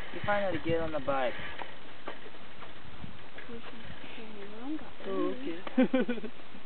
You finally get on the bike. My mom got Oh, me. okay.